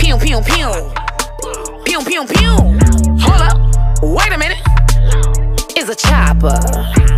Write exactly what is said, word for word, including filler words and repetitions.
Pew, pew, pew. Pew, pew, pew. Hold up. Wait a minute. It's a chopper.